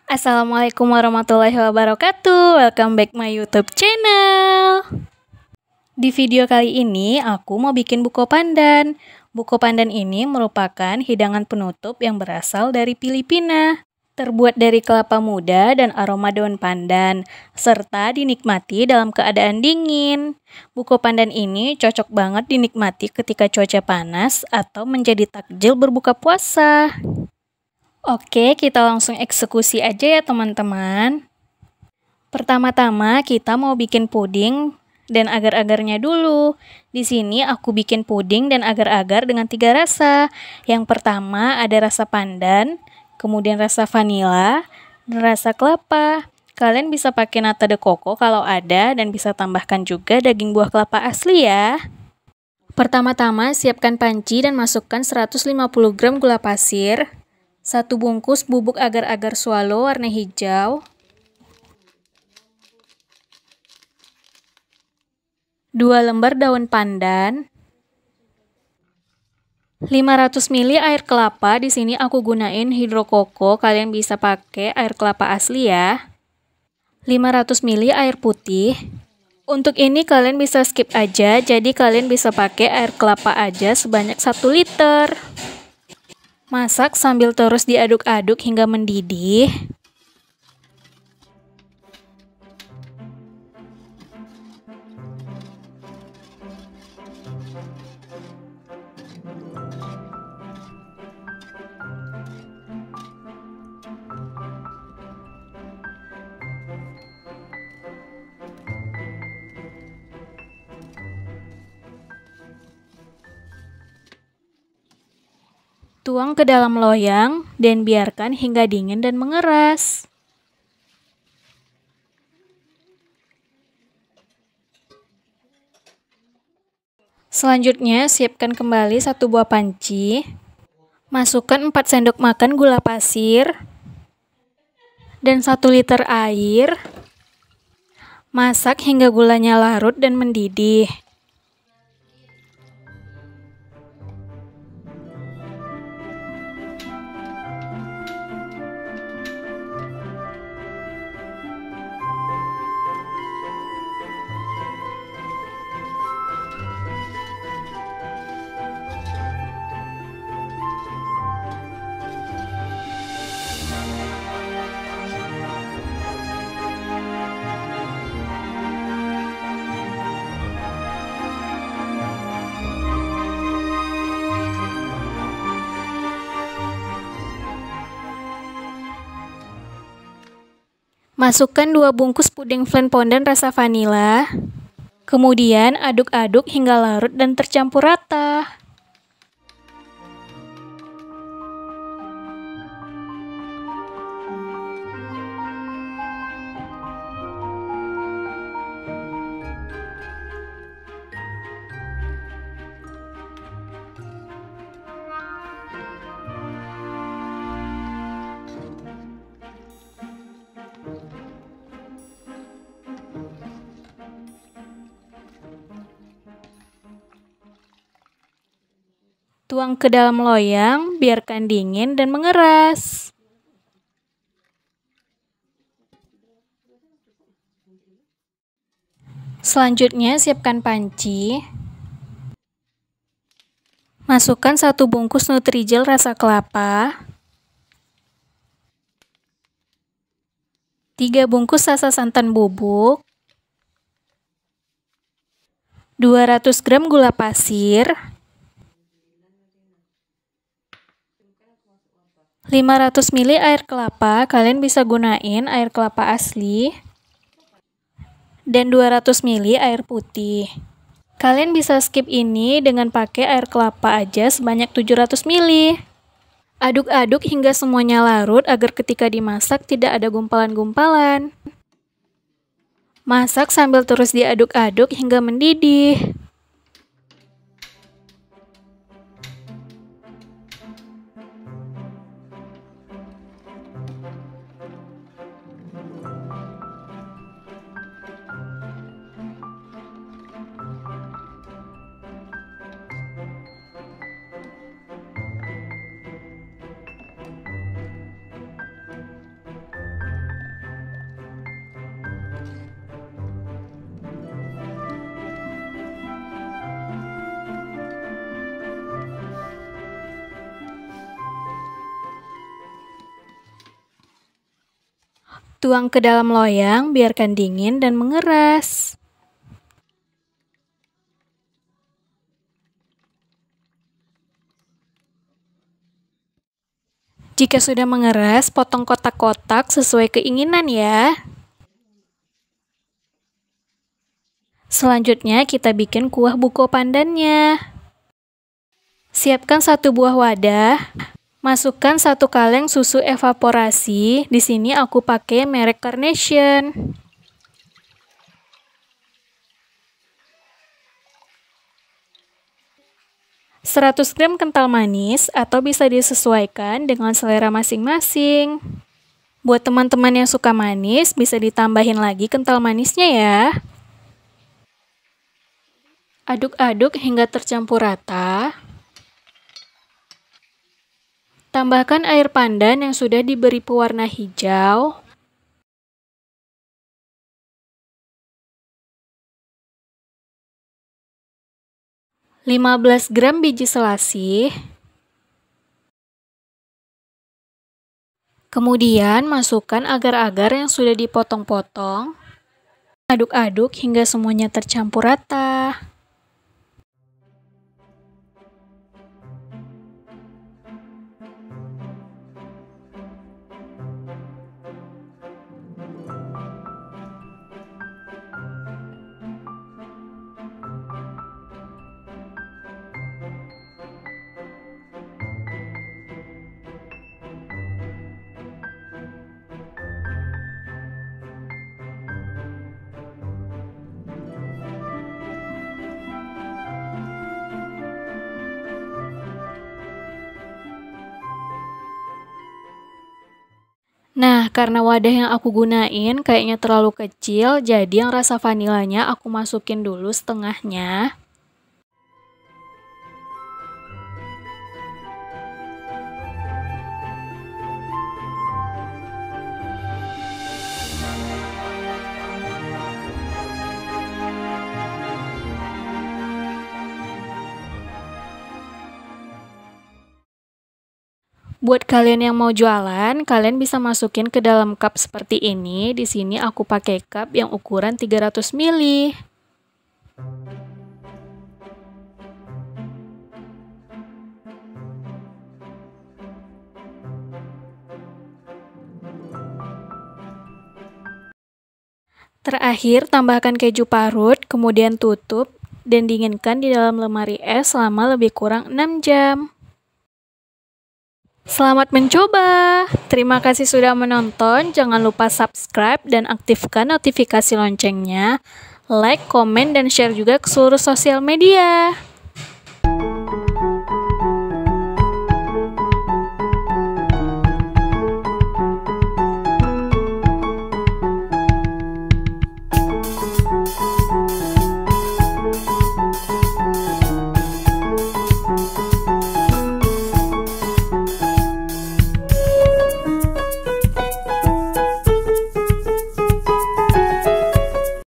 Assalamualaikum warahmatullahi wabarakatuh. Welcome back my YouTube channel. Di video kali ini aku mau bikin buko pandan. Buko pandan ini merupakan hidangan penutup yang berasal dari Filipina. Terbuat dari kelapa muda dan aroma daun pandan, serta dinikmati dalam keadaan dingin. Buko pandan ini cocok banget dinikmati ketika cuaca panas atau menjadi takjil berbuka puasa. Oke, kita langsung eksekusi aja ya teman-teman. Pertama-tama kita mau bikin puding dan agar-agarnya dulu. Di sini aku bikin puding dan agar-agar dengan 3 rasa. Yang pertama ada rasa pandan, kemudian rasa vanila, dan rasa kelapa. Kalian bisa pakai nata de coco kalau ada dan bisa tambahkan juga daging buah kelapa asli ya. Pertama-tama siapkan panci dan masukkan 150 gram gula pasir, 1 bungkus bubuk agar-agar swallow warna hijau, 2 lembar daun pandan, 500 ml air kelapa. Di sini aku gunain hidro koko, kalian bisa pakai air kelapa asli ya. 500 ml air putih. Untuk ini kalian bisa skip aja, jadi kalian bisa pakai air kelapa aja sebanyak 1 liter. Masak sambil terus diaduk-aduk hingga mendidih. Tuang ke dalam loyang dan biarkan hingga dingin dan mengeras. Selanjutnya, siapkan kembali 1 buah panci. Masukkan 4 sendok makan gula pasir dan 1 liter air. Masak hingga gulanya larut dan mendidih. Masukkan 2 bungkus puding flan fondant rasa vanila. Kemudian aduk-aduk hingga larut dan tercampur rata. Tuang ke dalam loyang, biarkan dingin dan mengeras. Selanjutnya, siapkan panci. Masukkan 1 bungkus Nutrijel rasa kelapa, 3 bungkus rasa santan bubuk, 200 gram gula pasir, 500 ml air kelapa, kalian bisa gunain air kelapa asli, dan 200 ml air putih. Kalian bisa skip ini dengan pakai air kelapa aja sebanyak 700 ml. Aduk-aduk hingga semuanya larut agar ketika dimasak tidak ada gumpalan-gumpalan. Masak sambil terus diaduk-aduk hingga mendidih. Tuang ke dalam loyang, biarkan dingin dan mengeras. Jika sudah mengeras, potong kotak-kotak sesuai keinginan ya. Selanjutnya kita bikin kuah buko pandannya. Siapkan 1 buah wadah. Masukkan 1 kaleng susu evaporasi. Di sini aku pakai merek Carnation. 100 gram kental manis atau bisa disesuaikan dengan selera masing-masing. Buat teman-teman yang suka manis, bisa ditambahin lagi kental manisnya ya. Aduk-aduk hingga tercampur rata. Tambahkan air pandan yang sudah diberi pewarna hijau. (15 gram biji selasih). Kemudian masukkan agar-agar yang sudah dipotong-potong. Aduk-aduk hingga semuanya tercampur rata. Nah, karena wadah yang aku gunain kayaknya terlalu kecil, jadi yang rasa vanilanya aku masukin dulu setengahnya. Buat kalian yang mau jualan, kalian bisa masukin ke dalam cup seperti ini. Di sini aku pakai cup yang ukuran 300 ml. Terakhir, tambahkan keju parut, kemudian tutup dan dinginkan di dalam lemari es selama lebih kurang 6 jam. Selamat mencoba! Terima kasih sudah menonton. Jangan lupa subscribe dan aktifkan notifikasi loncengnya. Like, komen, dan share juga ke seluruh sosial media.